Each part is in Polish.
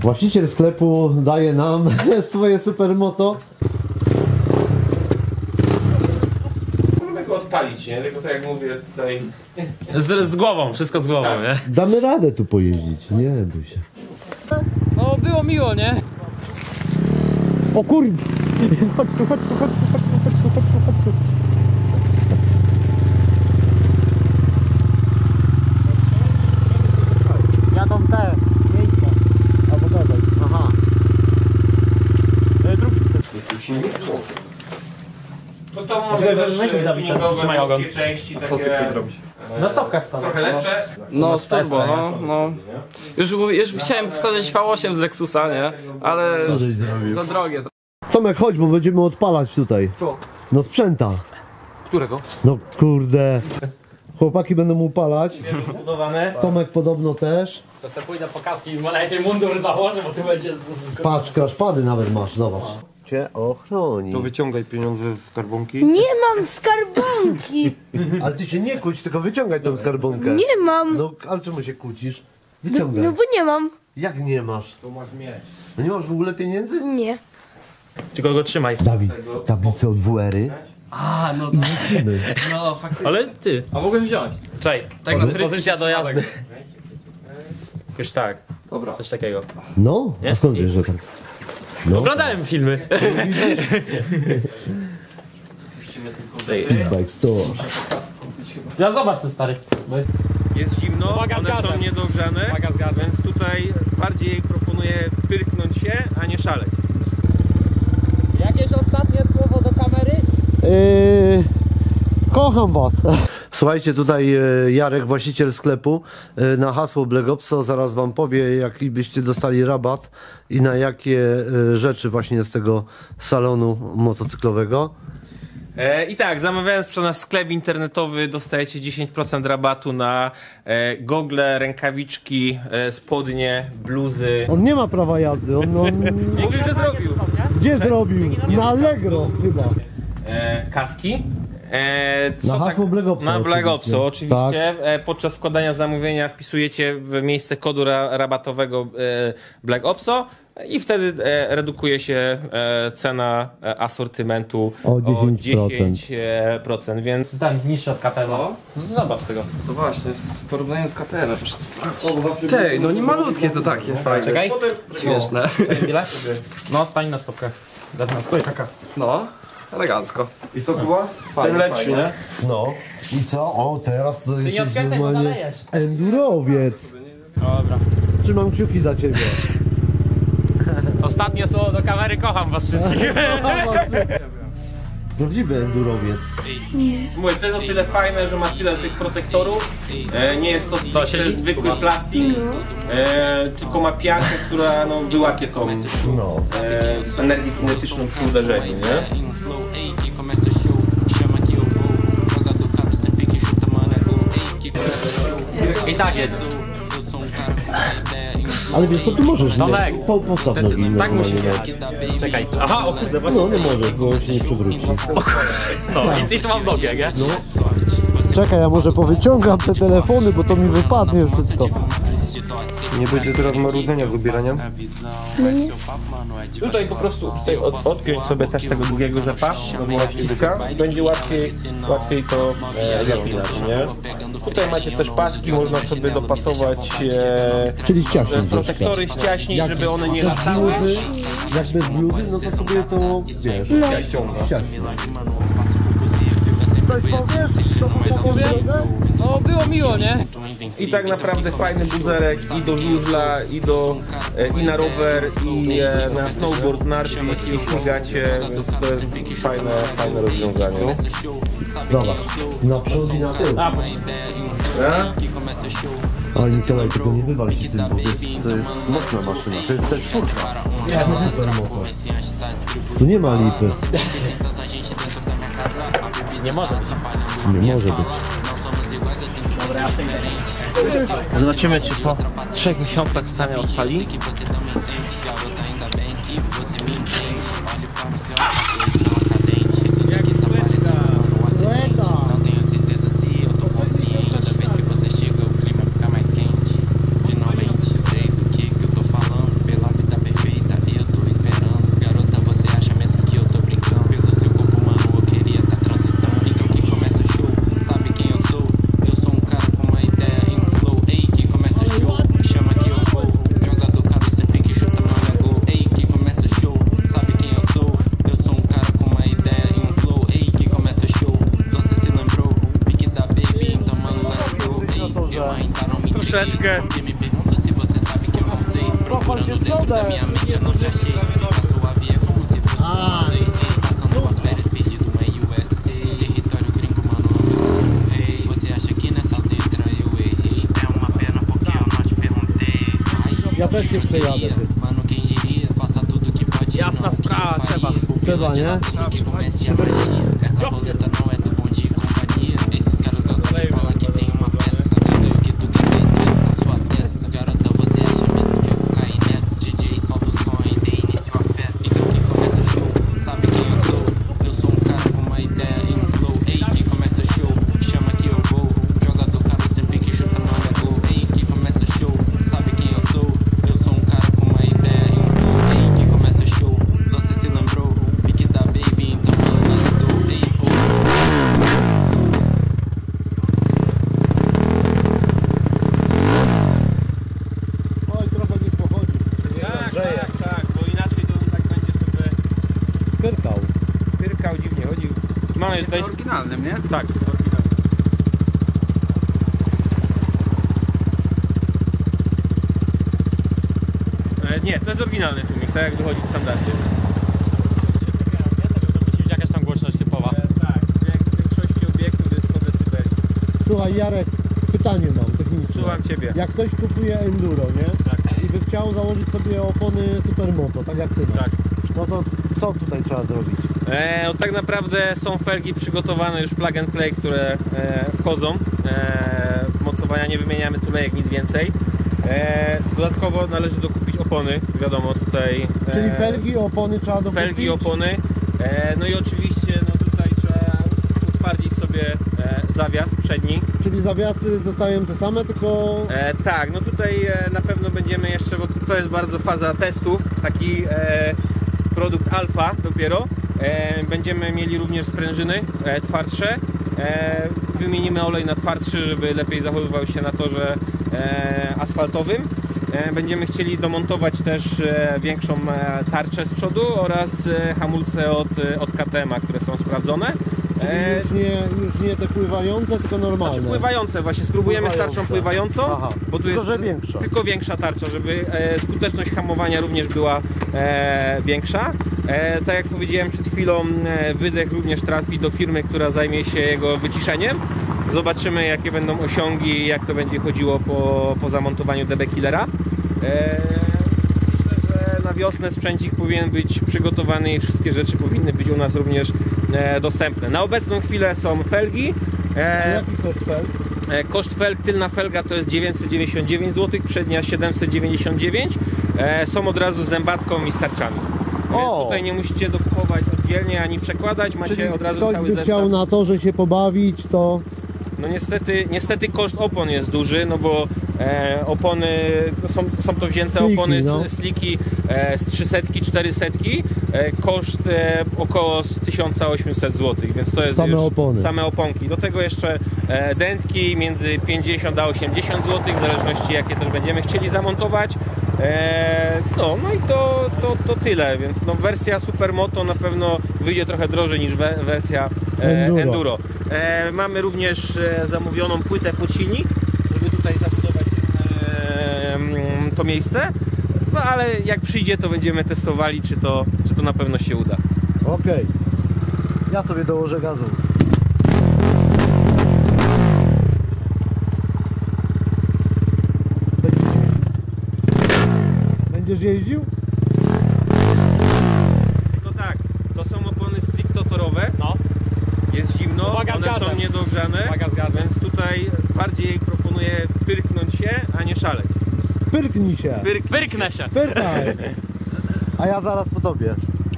Właściciel sklepu daje nam swoje supermoto. Możemy go odpalić, nie? Tylko tak jak mówię tutaj... Z głową, wszystko z głową, nie? Damy radę tu pojeździć, nie bój się. No było miło, nie? O kurde! Chodź tu. Jadą te miejsca. Albo dodaj. Aha. No to może też tuningowe części takie... Co ty chcesz robić? Na stopkach stanę. Trochę lepsze? No, z turbo, no. Już chciałem wsadzić V8 z Lexusa, nie? Ale Co żeś zrobił? za drogie. Tomek, chodź, bo będziemy odpalać tutaj. Co? No sprzęta. Którego? No kurde. Chłopaki będą upalać. Budowane. Tomek podobno też. To sobie pójdę po kaski i najpierw mundur założę, bo tu będzie... Patrz, kraszpady nawet masz, zobacz. Cię ochroni. To wyciągaj pieniądze z skarbonki. Nie mam skarbonki! Ale ty się nie kłóć, tylko wyciągaj tą skarbonkę. Nie mam! No, ale czemu się kłócisz? Wyciągaj. No bo nie mam. Jak nie masz? Tu masz mieć. No nie masz w ogóle pieniędzy? Nie. Tylko go trzymaj. Dawid, tablicę od WR-y. A, no I lecimy. no faktycznie. Ale ty. A mogłem wziąć. Czekaj, tak na pozycja do jazdy. Już tak. Dobra. Coś takiego. No? A skąd wiesz, że tak? No. Oglądałem filmy. E-bike store. Ja zobacz co stary. Bo jest... Jest zimno, Uwaga, z one są gazem. niedogrzane, Uwaga, z gazem. więc tutaj bardziej proponuję pyrknąć się, a nie szaleć. Jakieś ostatnie słowo do kamery? Kocham was. Słuchajcie, tutaj Jarek, właściciel sklepu, na hasło Black Opso zaraz wam powie, jaki byście dostali rabat i na jakie rzeczy właśnie z tego salonu motocyklowego. I tak, zamawiając przez nas sklep internetowy dostajecie 10% rabatu na gogle, rękawiczki, spodnie, bluzy. On nie ma prawa jazdy, on Mówił, że zrobił. gdzie zrobił? Na Allegro chyba. Kaski. Na hasło Black Opso Na Black oczywiście. Opso, oczywiście. Podczas składania zamówienia wpisujecie w miejsce kodu rabatowego Black Opso i wtedy redukuje się cena asortymentu O 10%. 10%, więc Ten niższy od KTM. zobacz tego. To właśnie, w porównaniu z KTM proszę sprawdzić. Tej, no nie malutkie to takie, fajne. Czekaj. Śmieszne. Ile? No stań na stopkach. Stój taka. No, elegancko. I co była? Fajnie, lepszy, fajnie. nie? No. I co? O, teraz to jesteś odkręcaj, bo normalnie zalejesz. endurowiec. Dobra. Trzymam kciuki za ciebie. Ostatnie słowo do kamery, kocham was wszystkich. Prawdziwy endurowiec. Mówię, to jest o tyle fajne, że ma tyle tych protektorów. Nie jest to zwykły plastik, tylko ma piankę, która no, wyłapie tą No. energię kinetyczną przy uderzeniu, nie? I tak jest. Ale wiesz co, tu możesz, Tomek! nie? Postaw nogi Tak normalnie, musi no. być. Czekaj. Aha, o kurde, No, nie możesz, bo on się nie przewróci. no i tu mam nogę, nie? No. Czekaj, ja może powyciągam te telefony, bo to mi wypadnie wszystko. Nie będzie teraz marudzenia z ubieraniem? Tutaj po prostu odpiąć sobie też tego długiego rzepa do naciska i będzie łatwiej to zapinać, nie? Tutaj macie też paski, można sobie dopasować Czyli ściaśnij. protektory, ściaśnić, żeby one nie latały. Jak bez bluzy, no to sobie to, wiesz, ściaśnij. No było miło, nie? I tak naprawdę fajny buzerek i do żużla, i na rower, i na snowboard, narty, jeśli śmigacie, więc to jest fajne rozwiązanie. Dobra, na przód i na tył. Ale Mikołaj, tylko nie wywal się tym, bo to jest mocna maszyna. To jest T4. Tu nie ma lipy. Nie może być. Nie może być. Zobaczymy, czy po 3 miesiącach stanie odpali. troszeczkę. Pochodźcie przodem! Ja też nie przejadę. Jasna sprawa, trzeba. Trzeba, nie? Oj, trochę nie pochodzi. Tak, bo inaczej to on tak będzie sobie Pyrkał. dziwnie chodził. Mamy tutaj... Oryginalnym, nie? Tak, nie, to jest oryginalny tłumik, tak jak wychodzi w standardzie. Musi być jakaś tam głośność typowa. Tak, jak w większości obiektów jest 100 dB. Słuchaj, Jarek, pytanie mam techniczne. Słucham ciebie. Jak ktoś kupuje enduro, nie? Tak. I by chciał założyć sobie opony Supermoto, tak jak ty masz. Tak. No to co tutaj trzeba zrobić? No tak naprawdę są felgi przygotowane już plug and play, które wchodzą. Mocowania nie wymieniamy tulejek, nic więcej. Dodatkowo należy dokupić opony, wiadomo tutaj. Czyli felgi, opony trzeba dokupić? Felgi, opony. No i oczywiście no tutaj trzeba utwardzić sobie zawias przedni. Czyli zawiasy zostają te same, tylko... Tak, no tutaj na pewno będziemy jeszcze, bo to jest bardzo faza testów, taki produkt alfa dopiero. Będziemy mieli również sprężyny twardsze. Wymienimy olej na twardszy, żeby lepiej zachowywał się na torze asfaltowym. Będziemy chcieli domontować też większą tarczę z przodu oraz hamulce od KTM-a, które są sprawdzone. Czyli już nie te pływające, tylko normalne. Znaczy pływające, właśnie spróbujemy z tarczą pływającą, Aha, bo tu tylko, jest że większa. tylko większa tarcza, żeby skuteczność hamowania również była większa. Tak jak powiedziałem przed chwilą, wydech również trafi do firmy, która zajmie się jego wyciszeniem. Zobaczymy, jakie będą osiągi, jak to będzie chodziło po zamontowaniu DB Killera. Myślę, że na wiosnę sprzęcik powinien być przygotowany i wszystkie rzeczy powinny być u nas również dostępne. Na obecną chwilę są felgi. A jaki koszt felg? Koszt felg, tylna felga to jest 999 zł, przednia 799. Są od razu z zębatką i z tarczami. Więc tutaj nie musicie dokupować oddzielnie ani przekładać, macie Czyli od razu ktoś cały by zestaw. chciał na torze się pobawić, to... No niestety koszt opon jest duży, no bo opony, są to wzięte Sliki, opony no. sliki z 300, 400, koszt około 1800 zł, więc to jest Same już opony. same oponki. Do tego jeszcze dętki między 50 a 80 zł, w zależności jakie też będziemy chcieli zamontować. No i to tyle, więc no, wersja Supermoto na pewno wyjdzie trochę drożej niż wersja Enduro. Mamy również zamówioną płytę pod silnik, żeby tutaj zabudować to miejsce. No ale jak przyjdzie, to będziemy testowali, czy to na pewno się uda. Okej. Ja sobie dołożę gazu. Będziesz jeździł? Tylko tak, to są opony stricto torowe. No. Jest zimno, Uwaga, one zgadzam. są niedogrzane, Uwaga, zgadzam. więc tutaj bardziej proponuję pyrknąć się, a nie szaleć. Pyrknij się. Wyrknę się. Pyrkaj. A ja zaraz po tobie.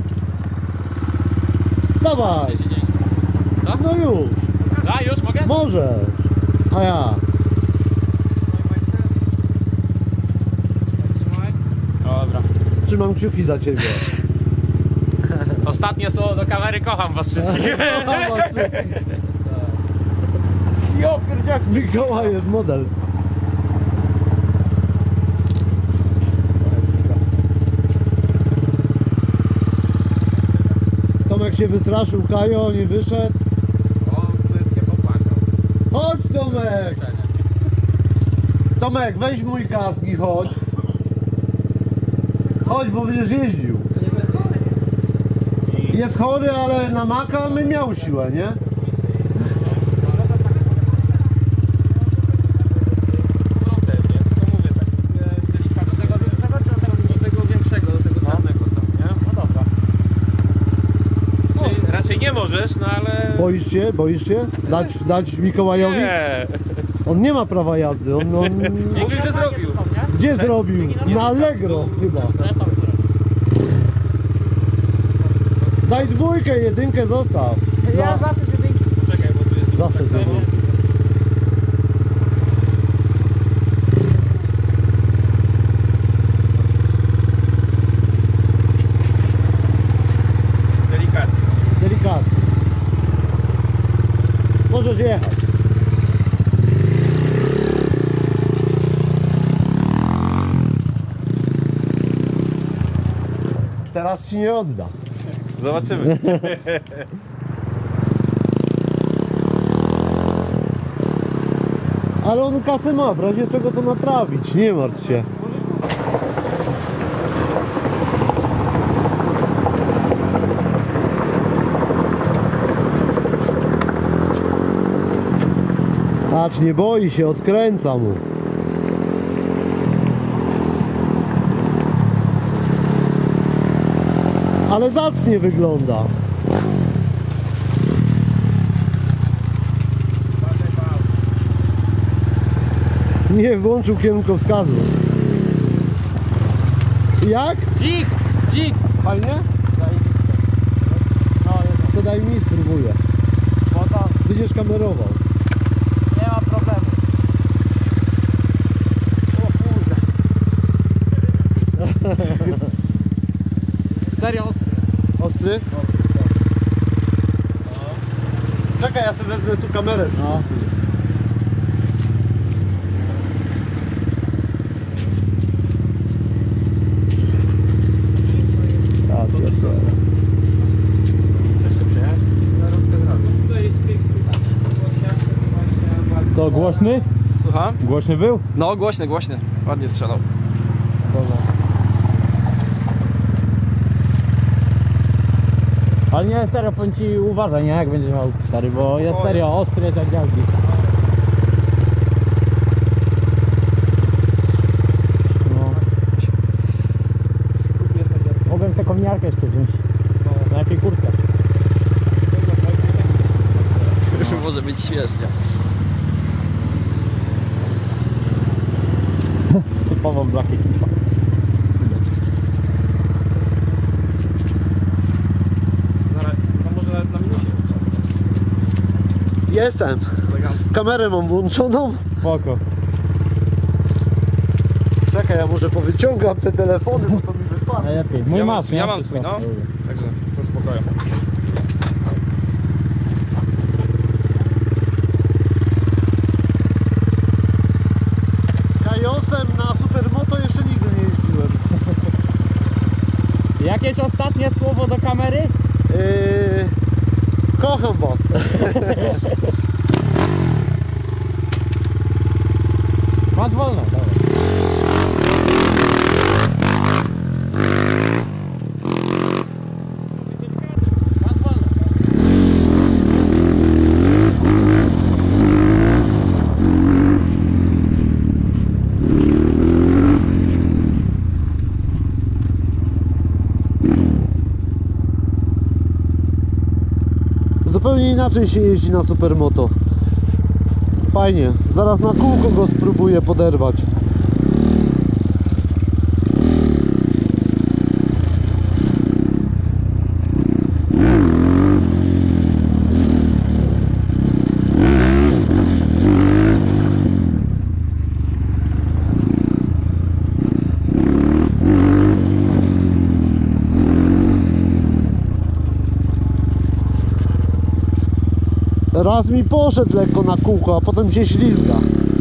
Dawaj. Co? No już. A, już mogę? Możesz. A ja. Dobra. Trzymam kciuki za ciebie. Ostatnie słowo do kamery, kocham was wszystkich. Jo, pierdziak! Mikołaj jest model. Tomek się wystraszył, Kajo nie wyszedł. O, nie popłakał. Chodź Tomek! Tomek, weź mój kask i chodź. Chodź, bo będziesz jeździł. Jest chory, ale na maka my miał siłę, nie? Raczej nie możesz, no ale... Boisz się? Boisz się? Dać Mikołajowi? Nie. On nie ma prawa jazdy, on Mówił, że zrobił. gdzie zrobił? Na Allegro chyba. Daj dwójkę, jedynkę zostaw. Ja zawsze jedynki. Poczekaj, bo tu jest... Zawsze z jedynki. Delikatnie. Delikatnie. Możesz jechać. Teraz ci nie oddam. Zobaczymy. Ale on kasę ma, w razie czego to naprawić, nie martw się. Acz nie boi się, odkręca mu. Ale zacnie wygląda. Nie włączył kierunkowskazu. Jak? Dzik! Dzik! Fajnie? No, jest. To daj mi, spróbuję. Woda. Będziesz kamerował. Nie ma problemu. O kurde. Serio ostry. Ostry? Czekaj, ja sobie wezmę tu kamerę. No. Co, głośny? Słucham? Głośny był? No, głośny, głośny. Ładnie strzelał. Ale nie, serio, powiem ci, uważaj, nie, jak będziesz miał stary, bo jest serio ostry jak gwiazdki. No. Mogłem sobie kominiarkę jeszcze wziąć. Na jakiej kurtce? Może być śmiesznie. Typowo black ekipa. Może na minusie jest czas. Jestem. Kamerę mam włączoną. Spoko. Czekaj, ja może powyciągam te telefony, bo to mi wypadnie. Najlepiej. Mój Ja mam- masz, nie? ja mam twój, no. Także ze spokojem. Kajosem na Supermoto jeszcze nigdy nie jeździłem. Jakieś ostatnie słowo do kamery? Kocham was. Masz wolno, dobra. Masz wolno. Zupełnie inaczej się jeździ na Supermoto. Fajnie. Zaraz na kółko go spróbuję poderwać. Raz mi poszedł lekko na kółko, a potem się ślizga.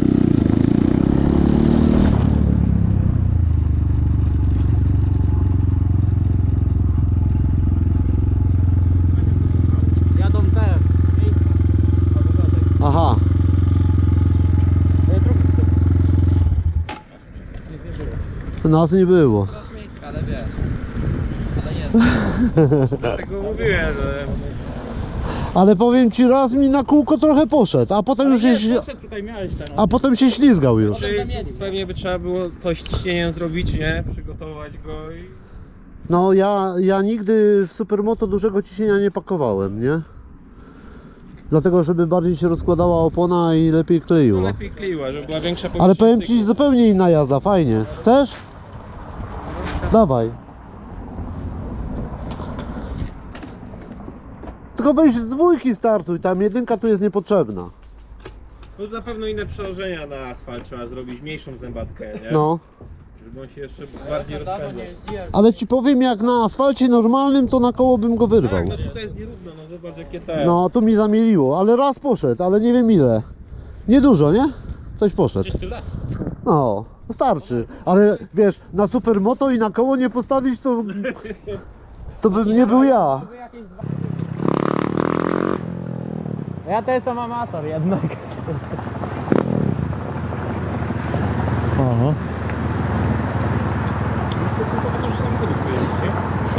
Jadą te. Aha. nas nie było. Ale wiesz. Ale jest. Dlatego mówiłem, że... Ale powiem ci, raz mi na kółko trochę poszedł, a potem już Tutaj miałeś ten. a potem się ślizgał już. Pewnie by trzeba było coś z ciśnieniem zrobić, nie? Przygotować go i... No ja nigdy w Supermoto dużego ciśnienia nie pakowałem, nie? Dlatego, żeby bardziej się rozkładała opona i lepiej No kleiła. lepiej kleiła, żeby była większa Ale powierzchnia powiem styku. ci, zupełnie inna jazda, fajnie. Chcesz? Dawaj. Tylko weź z dwójki startuj, tam jedynka tu jest niepotrzebna. No na pewno inne przełożenia na asfalt trzeba zrobić, mniejszą zębatkę, nie? No. Żeby on się jeszcze bardziej rozpędzał. Ale ci powiem, jak na asfalcie normalnym, to na koło bym go wyrwał. Tak, no tutaj jest nierówno, no zobacz jakie te... No, tu mi zamieliło, ale raz poszedł, ale nie wiem ile. Niedużo, nie? Coś poszedł. No, starczy. Ale wiesz, na Supermoto i na koło nie postawić, to bym nie był ja. Ja to jestem amator jednak. Aha. Stosunkowo dużo samochodów tu jest, nie?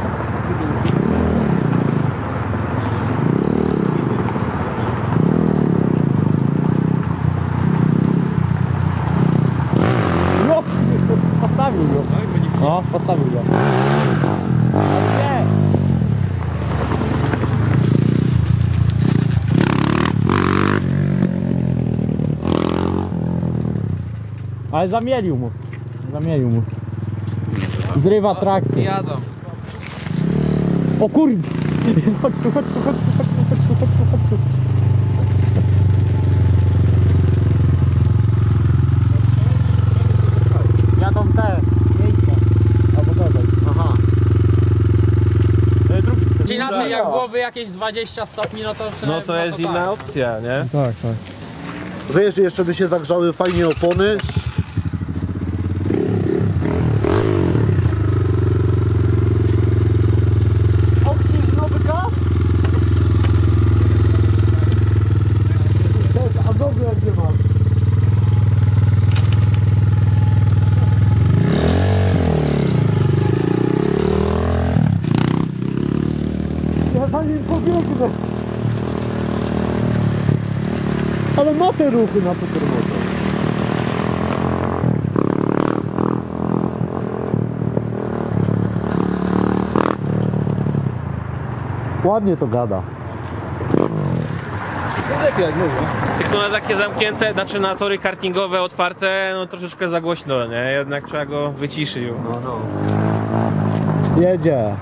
No! Postawił go. No, postawił go. Nie! Ale zamielił mu. Zamielił mu. Zrywa trakcję. Jadą. O kurde! Chodź tu, chodź tu, chodź tu, chodź tu, chodź tu, chodź tu, chodź tu. Jadą te miejsca. Albo dodaj. Aha. Czy inaczej, jak byłoby jakieś 20 stopni, no to No to jest inna opcja, nie? Tak, tak. Wiesz, jeszcze by się zagrzały fajnie opony. Oksygenowy gaz? A dobrze, jak nie masz. Ja za nim pobiegnę. Ale ma te ruchy na Supermoto. Ładnie to gada. Lepiej jak mówię. Tylko na takie zamknięte, znaczy na tory kartingowe otwarte, no troszeczkę za głośno, nie? Jednak trzeba go wyciszyć. No. Jedzie.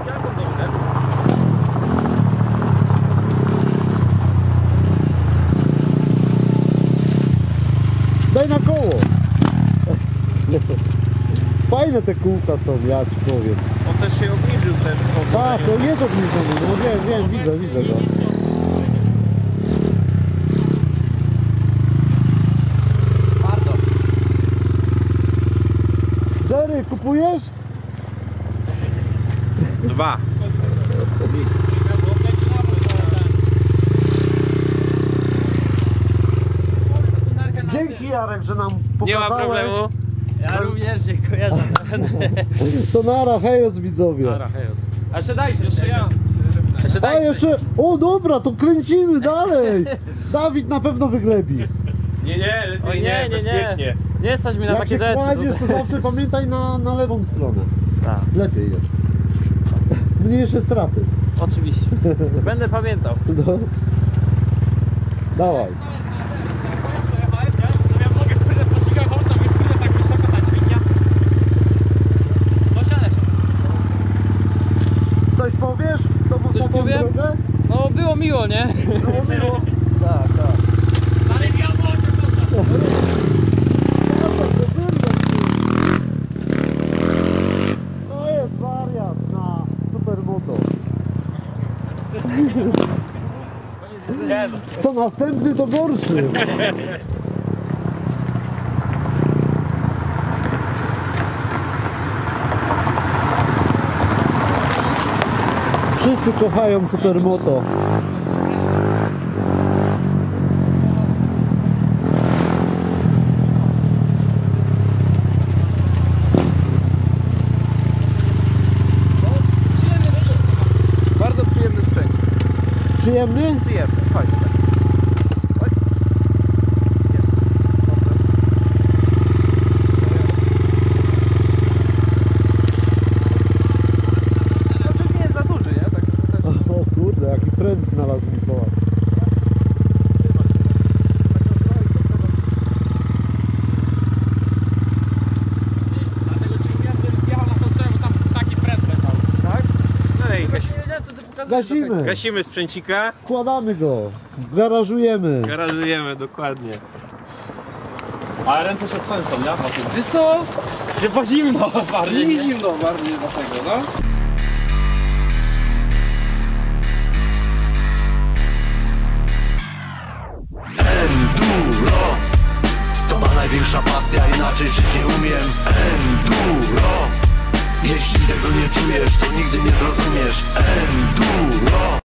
Daj na koło. Fajne te kółka są, ja ci powiem. On też się obniżył też. Tak, to jest obniżony, no wiem, widzę go. Jerry, kupujesz? 2. Dzięki Jarek, że nam Nie pokazałeś. ma problemu. Ja również nie kojarzę. To nara, hejos widzowie. Hejos. A jeszcze dajcie, jeszcze ja. Jeszcze A dajcie. jeszcze, o dobra, to kręcimy dalej. Dawid na pewno wyglebi. Nie, lepiej nie, bezpiecznie. Nie jesteśmy na Jak takie się rzeczy. kładziesz, to zawsze pamiętaj na lewą stronę. Tak. Lepiej jest. Mniejsze straty. Oczywiście. Będę pamiętał. No. Dawaj. Ja mogę kurde pościgać auto, więc kurde tak wysoko ta dźwignia. Dosiadać. Coś powiesz? To w ostatnią powiem? drogę? No było miło, nie? Tak, tak. Ale nie było cię poznać. To jest wariat na Supermoto. Co następny to gorszy. Wszyscy kochają Supermoto. Przyjemny? Przyjemny, chodź. Chodź. Jest. Dobrze. No to nie jest za duży, nie? Tak, to też... O kurde, jaki pręt znalazł Mikołaj. Dlatego ci mówiłem, że wjechał na tą stronę, bo tam taki pręt leciał. Tak? No i Nie wiedziałem, co ty pokazujesz. Gasimy! gasimy sprzęcika, Wkładamy go! Garażujemy! garażujemy, dokładnie. Ale ręce się trzęsą, nie? Wiesz co? Że po zimno bardziej. Nie zimno bardziej dlatego, no. Enduro to ma największa pasja, inaczej żyć nie umiem. Enduro, jeśli tego nie czujesz, to nigdy nie zrozumiesz. Enduro.